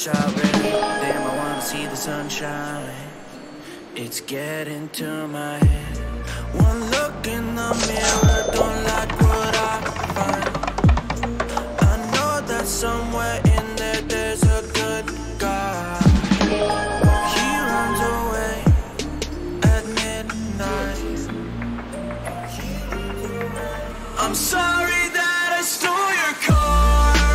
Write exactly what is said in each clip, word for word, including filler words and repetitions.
shot red. Damn, I wanna see the sunshine. It's getting to my head. One look in the mirror, don't like what I find. I know that somewhere in there there's a good guy. He runs away at midnight. I'm sorry that I stole your car.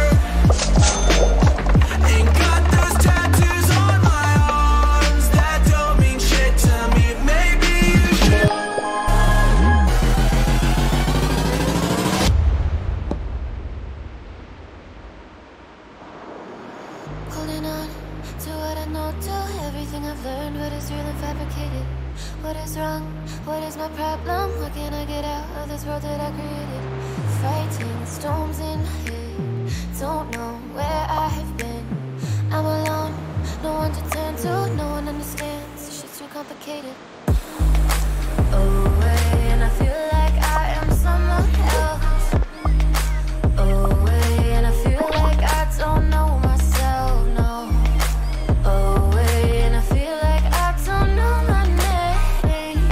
Ain't got those tattoos on my arms that don't mean shit to me. Maybe you should. Holding on to what I know, to everything I've learned. What is real and fabricated? What is wrong? What is my problem? What can I get out of this world that I created? Fighting storms in my head. Don't know where I have been. I'm alone, no one to turn to. No one understands, this shit's too complicated. Away, and I feel like I am someone else. Away, and I feel like I don't know myself, no. Away, and I feel like I don't know my name.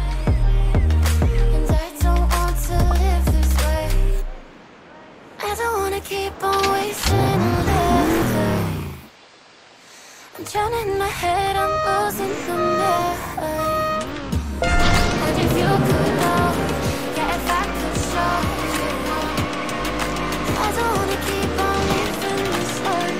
And I don't want to live this way. I don't wanna keep on wasting all day. I'm drowning in my head, I'm losing the mind. And if you could know, yeah, if I could show you, I don't wanna keep on living this life.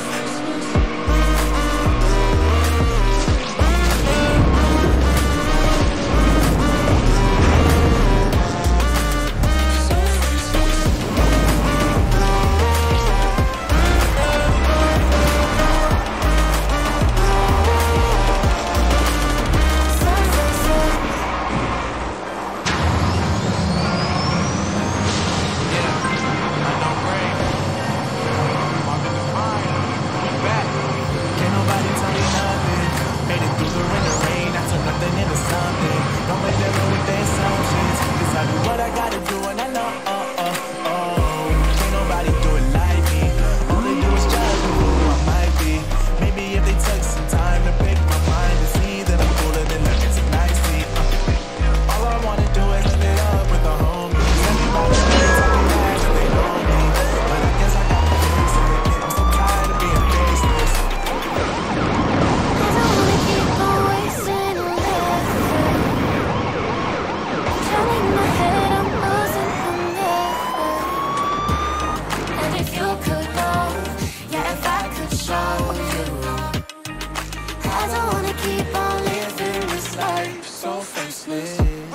What I gotta do and I know, oh, oh, oh. Can't nobody do it like me. All they do is judge me for who I might be. Maybe if they took some time to pick my mind to see that I'm cooler than looking so nicely. uh. All I wanna do is live it up with the homies. Everybody knows talking back if they know me. But I guess I gotta face it. I'm so tired of being faceless. I don't wanna keep on wasting all day. I'm drowning in my head, I'm losing the mind. And if you could know, yeah, if I could show you, I don't wanna keep on living this life so faceless.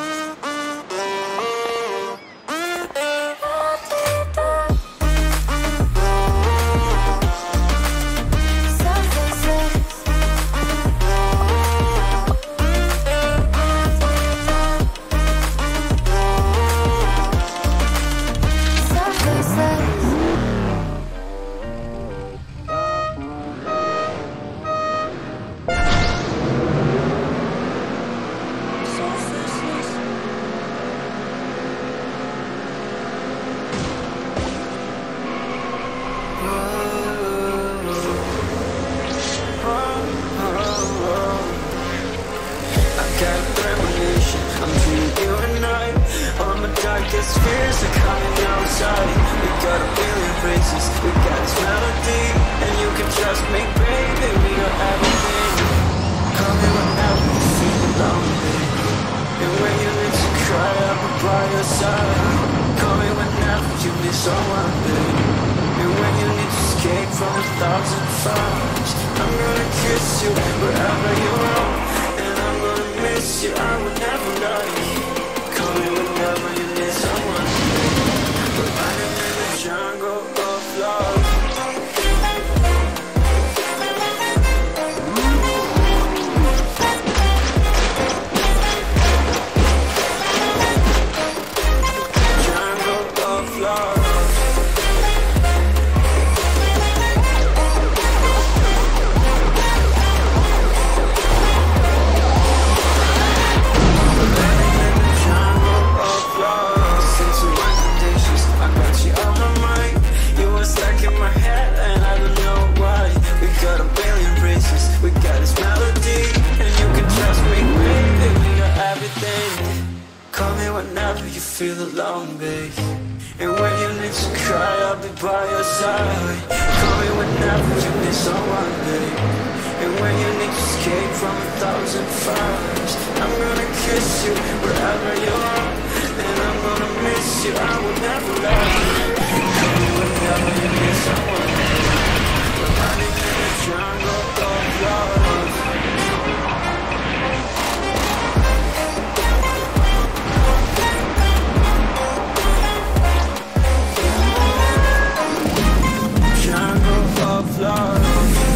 Darkest fears are coming outside. We got a billion faces, we got this melody, and you can trust me, baby, we got everything. Call me whenever you feel lonely, and when you need to cry, I'll be by your side. Call me whenever you need someone, baby, and when you need to escape from a thousand fires. I'm gonna kiss you wherever you are, and I'm gonna miss you, I will never lie. Call me whenever you need someone, but I am in the jungle of love. Jungle of love. feel alone, babe. And when you need to cry, I'll be by your side. Call me whenever you need someone, babe. And when you need to escape from a thousand fires, I'm gonna kiss you wherever you are. And I'm gonna miss you, I will never lie. Call me whenever you need someone, babe. We're running in the jungle of love. Of love.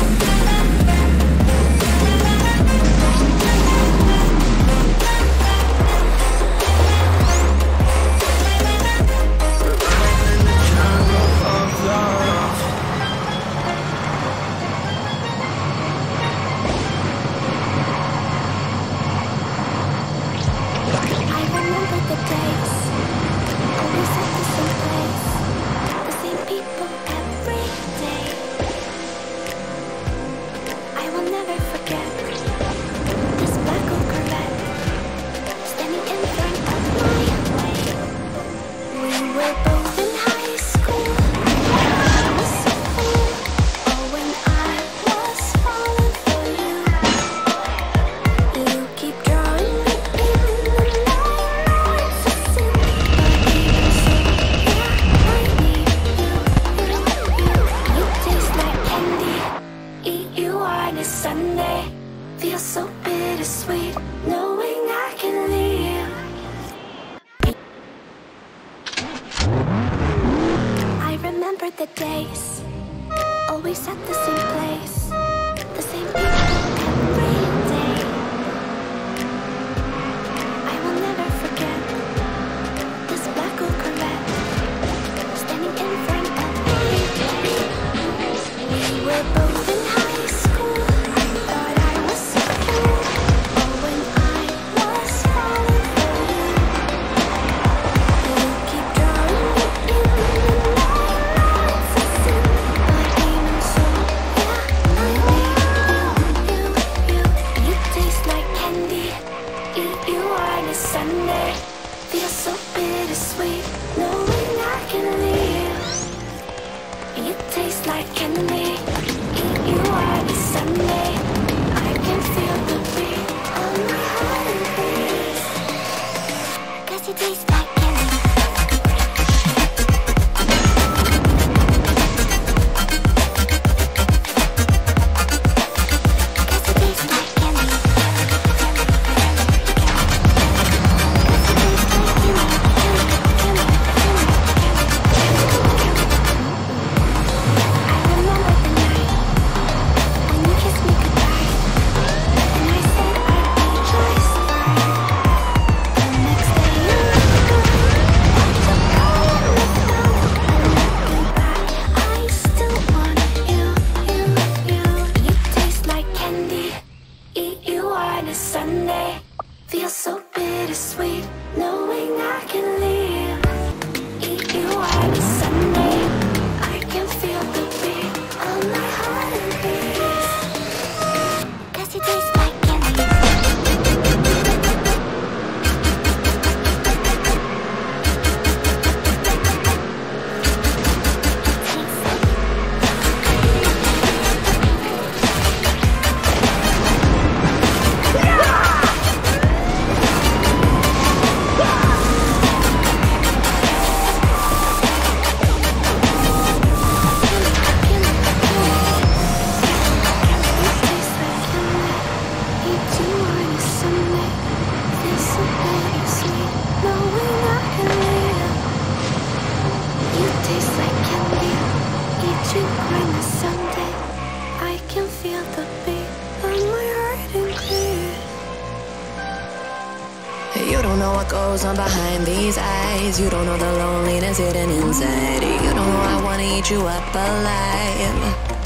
On behind these eyes, you don't know the loneliness hidden inside. You don't know I wanna eat you up alive.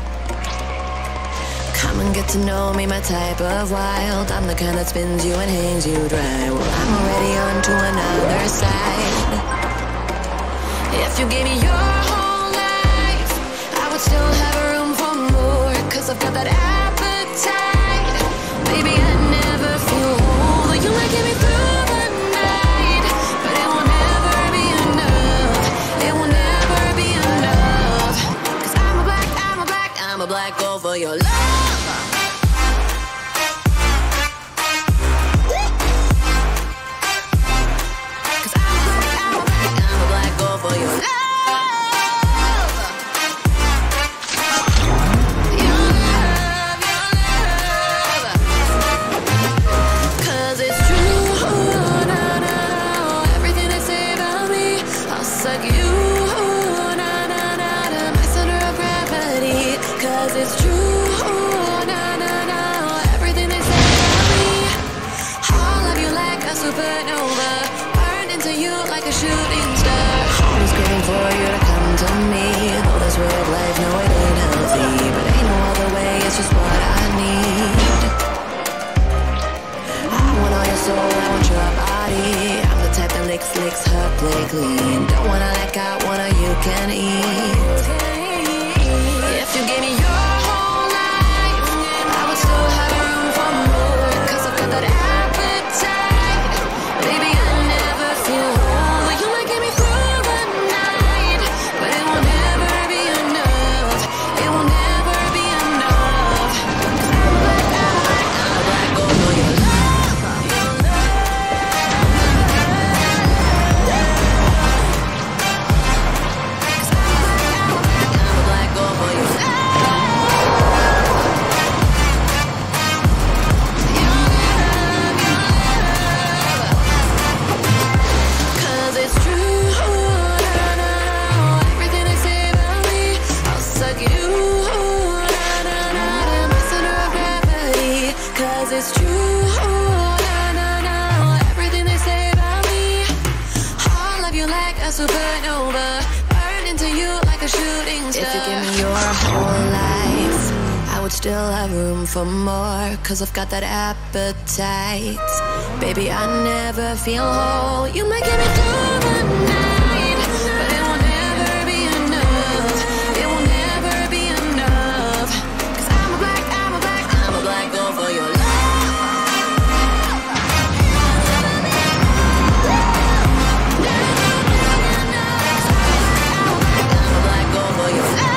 Come and get to know me, my type of wild. I'm the kind that spins you and hangs you dry. Well, I'm already on to another side. If you gave me your whole life, I would still have room for more. Cause I've got that appetite. Baby, I never feel whole. You might get me through the night, but it will never Cause it's true, no, no, no. Everything they say about me, I'll love you like a supernova, burn into you like a shooting star. If you give me your whole life, I would still have room for more. Cause I've got that appetite. Baby, I never feel whole. You might get me through the night, but it will never be enough. It will never be enough. Cause I'm a black, I'm a black, I'm a black girl for your love. I'm a black girl for your love.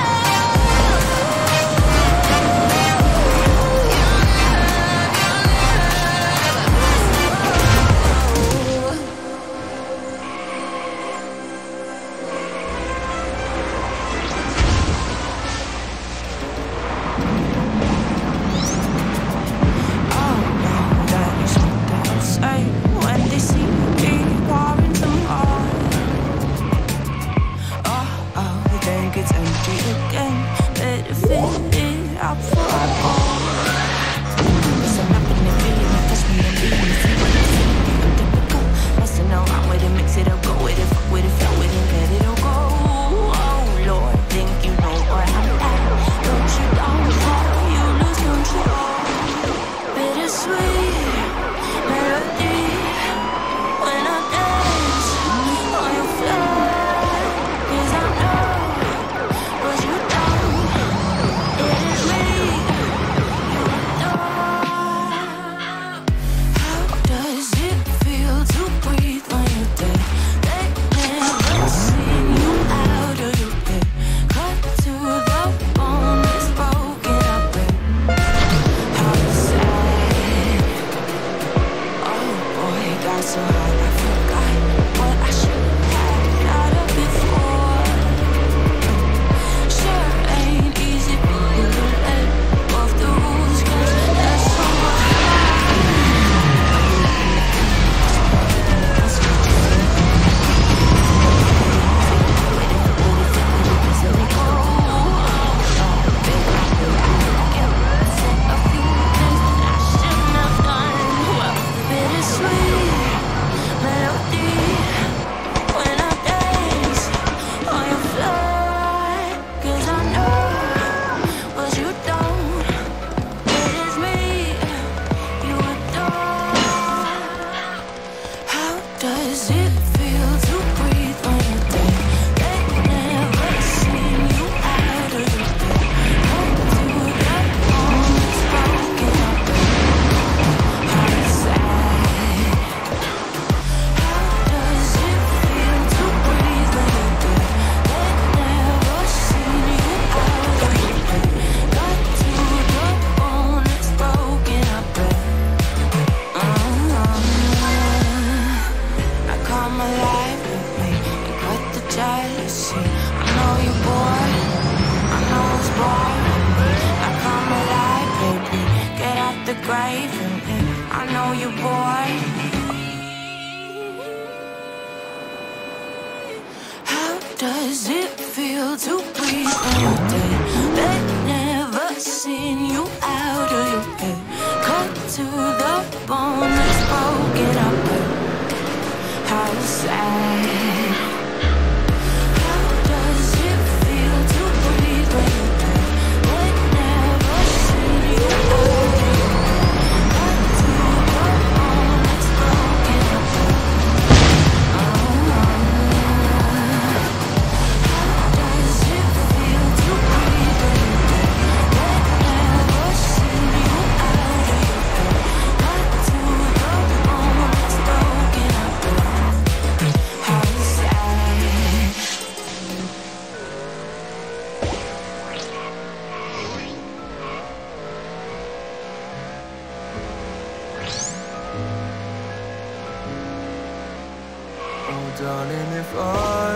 Darling, if I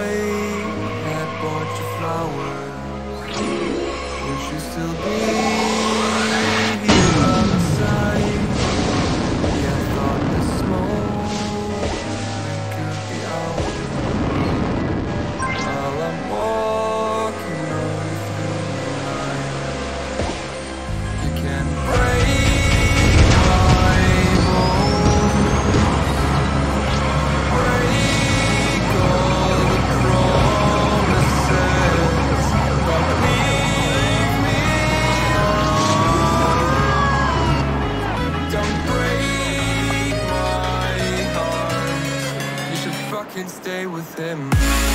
had bought you flowers, would you still be here by my side? Yeah, I thought the smoke could be ours while I'm walking on through the night. You can break with him.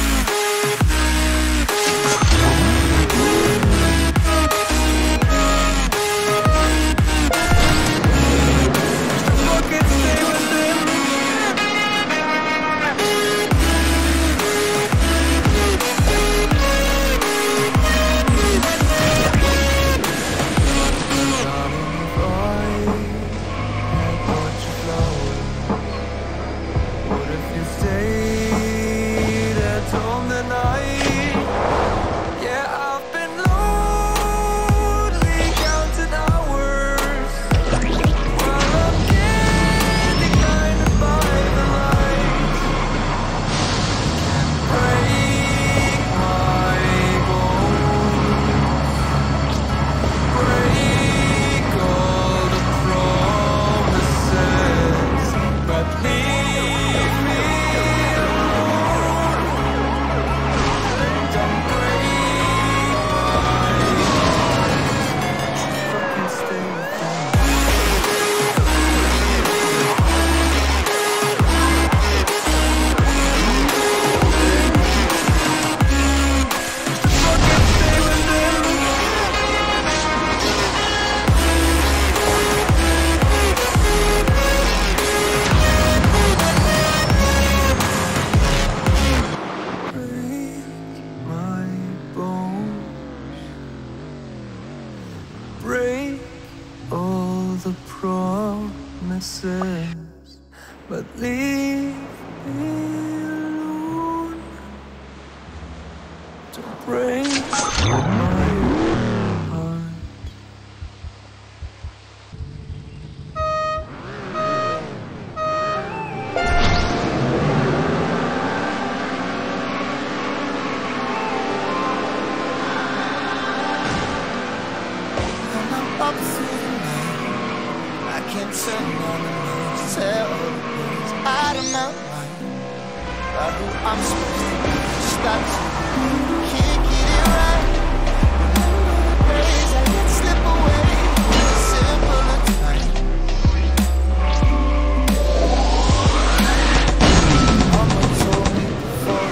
Break all the promises, but leave me alone. Don't break my heart. Up through the night, I can't turn on the news, tell the words out of my mind about who I'm supposed to be. Stop to can't get it right. Remember the days I let slip away, simpler time. Mama told me before,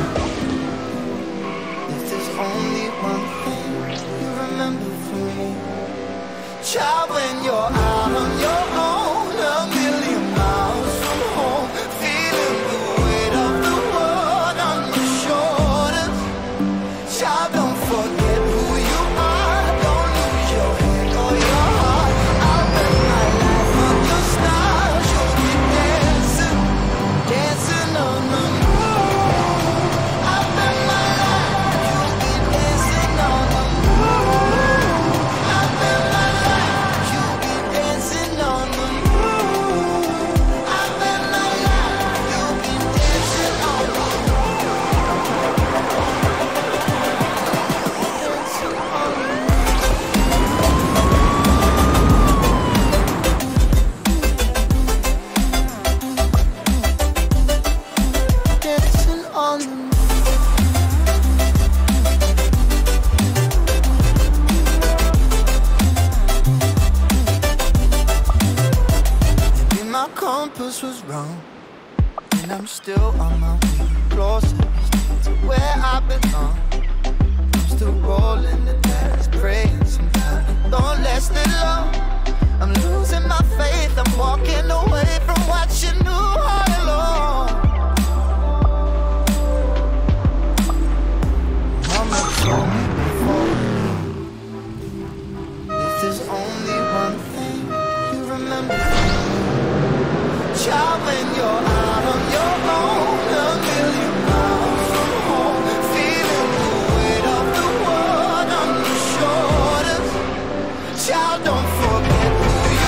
if there's only one thing you remember from me, child, when you're out on your own, a million miles from home, feeling the weight of the world on your shoulders. Child, don't forget who you are, don't lose your head or your heart. I'll bet my life on your stars, you'll be dancing, dancing on the moon. I'll bet my life, you'll be dancing on the moon. I'll bet my life, you'll be dancing on the moon. I bet my life, you'll be dancing on the moon. Dancing on the moon. Maybe my compass was wrong, and I'm still on my way closer to where I belong. I'm still rolling the dice, praying sometimes it don't last it long. I'm losing my faith, I'm walking away from what you knew all along. Mama told me before, if there's only one thing you remember from me, child, when you're out on your own, a million miles from home, feeling the weight of the world on your shoulders. Child, don't forget who you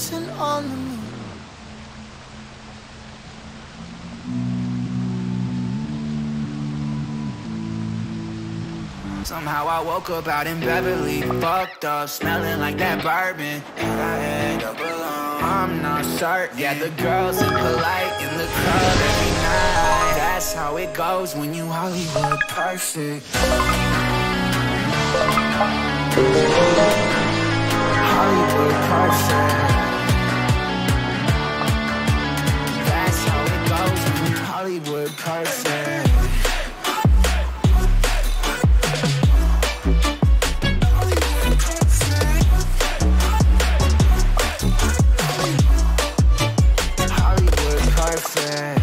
dancing on the moon. Somehow I woke up out in Beverly, fucked up, smelling like that bourbon, and I end up alone. I'm not certain. Yeah, the girls are polite in the club every night. That's how it goes when you Hollywood perfect. Hollywood perfect. That's how it goes when you Hollywood perfect. Hollywood perfect.